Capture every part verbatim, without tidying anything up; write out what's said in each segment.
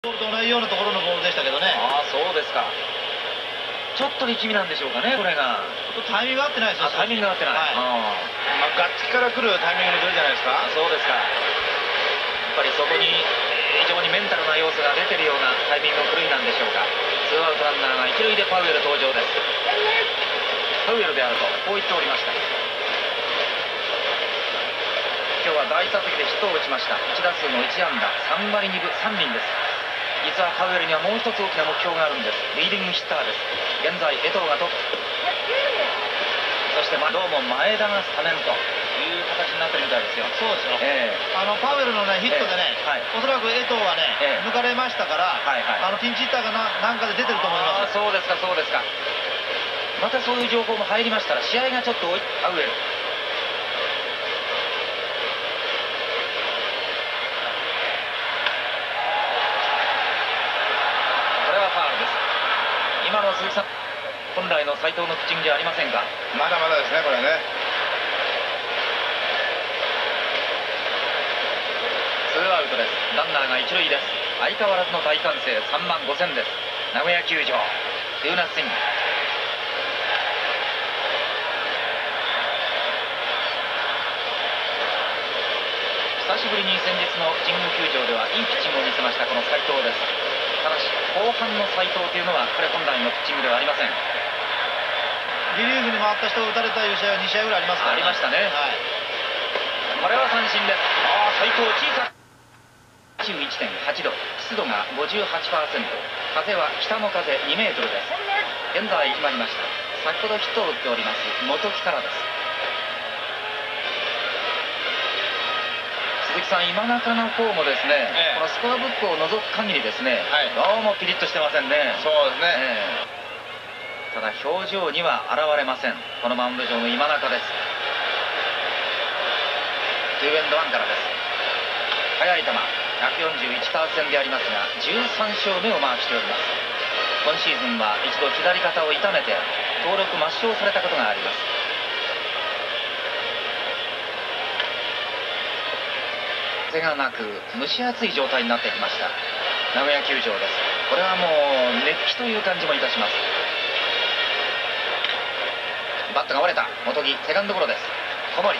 ボールと同じようなところのボールでしたけどね。 ああ、そうですか。ちょっと力みなんでしょうかね、これが。 ちょっとタイミング合ってないですよ。 タイミング合ってない。はい、 まあ、ガッツキから来るタイミングのずれじゃないですか。 そうですか。やっぱりそこに非常にメンタルな要素が出てるようなタイミングの狂いなんでしょうか。ツーアウトランナーが一塁でパウエル登場です。パウエルであるとこう言っておりました。今日は第一打席でヒットを打ちました。いち打数のいち安打、さん割にぶさん厘です。実はパウエルにはもう一つ大きな目標があるんです。リーディングヒッターです。現在江藤がトップ、そしてまあどうも前田がスタメンという形になってるみたいですよ。 そうですよ、 えー、 あのパウエルの、ね、ヒットでね、えーはい、おそらく江藤はね、えー、抜かれましたから、はいはい、あのピンチヒッターがななんかで出てると思います。 そうですか、そうですか。またそういう情報も入りましたら、試合がちょっとパウエル、今の鈴木さん、本来の斉藤のピッチングじゃありませんか。 まだまだですね、これね。 ツーアウトです。ランナーが一塁です。相変わらずの大歓声、さんまんごせんです。名古屋球場、ツーナッシング。久しぶりに先日の神宮球場ではいいピッチングを見せました、この斉藤です。ただし後半の斉藤というのは彼本来のピッチングではありません。 リリーフに回った人が打たれたいう試合はに試合ぐらいありますから、ね、 ありましたね、はい、これは三振です。ああ、斉藤小さく にじゅういちてんはち 度、湿度が ごじゅうはちパーセント、 風は北の風にメートルです。現在決まりました。先ほどヒットを打っております元木からです。鈴木さん、今中の方もですね、ええ、このスコアブックを除く限りですね、はい、どうもピリッとしてませんね。 そうですね、 ええ、ただ表情には現れません、このマウンド上の今中です。ツーエンドワンからです。速い球、ひゃくよんじゅういちカーブ戦でありますがじゅうさん勝目をマークしております。今シーズンは一度左肩を痛めて登録抹消されたことがあります。風がなく蒸し暑い状態になってきました名古屋球場です。これはもう熱気という感じもいたします。バットが折れた元木、セカンドゴロです。小森、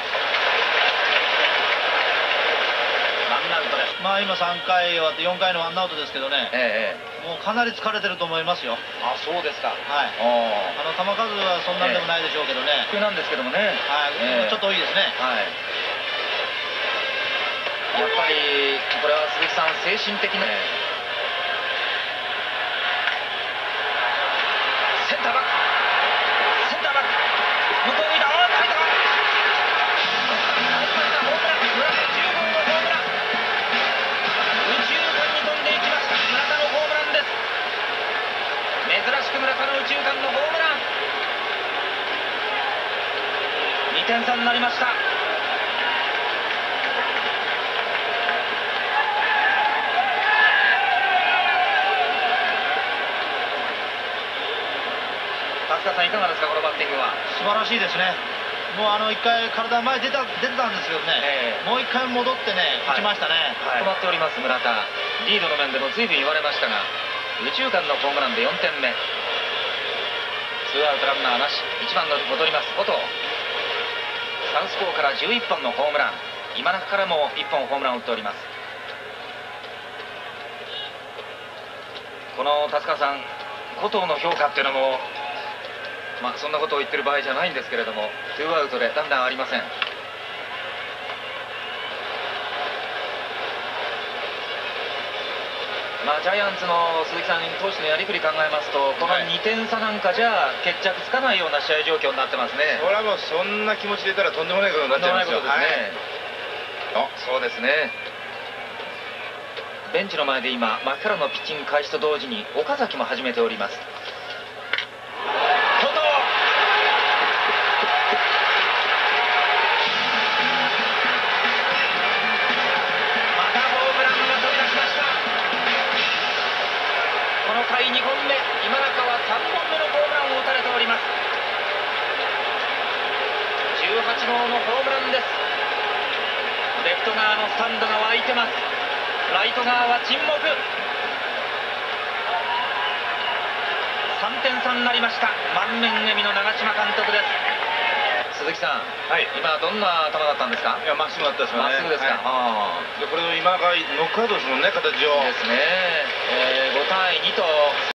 ワンアウトです。 まあ今さんかい終わってよんかいのワンアウトですけどね、 ええ、もうかなり疲れてると思いますよ。 あ、そうですか。はい、 あの球数はそんなんでもないでしょうけどね、 急、ええ、なんですけどもね、 はい、ええ、ちょっと多いですね。はい、 やっぱりこれは鈴木さん、精神的な、センターバック、センターバック、向こうにいた、ああ、入ったか、入りました、ホームラン、村田じゅうごうのホームラン、右中間に飛んでいきました、村田のホームランです。珍しく村田の右中間のホームラン、にてん差になりました。達川さん、いかがですか、このバッティングは。 素晴らしいですね。もうあのいっかい体前出た出てたんですけどね、えー、もういっかい戻ってね、打ちましたね。 止まっております村田、リードの面でも随分言われましたが、右中間のホームランでよんてんめ、ツーアウトランナーなし、いちばんの戻ります後藤、サウスポーからじゅういっぽんのホームラン、今中からもいっぽんホームランを打っております。この達川さん、後藤の評価っていうのも、まあそんなことを言ってる場合じゃないんですけれども、ツーアウトでランナーありません。まあジャイアンツの鈴木さん投手のやりくり考えますと、このにてん差なんかじゃ決着つかないような試合状況になってますね。 それはもうそんな気持ちでいたらとんでもないことになっちゃいますよ。 とんでもないことですね。はい、あ、そうですね。ベンチの前で今牧原のピッチング開始と同時に岡崎も始めております。にほんめ、今中はさんぼんめのホームランを打たれております。じゅうはちごうのホームランです。レフト側のスタンドが沸いてます。ライト側は沈黙。 てん差になりました。満面笑みの長嶋監督です。鈴木さん、はい、今どんな球だったんですか？ いや、まっすぐだったですよね。 まっすぐですか。はい、 あでこれを今がノックアウトですもんね、形を。 ですね。えー、ごたいにと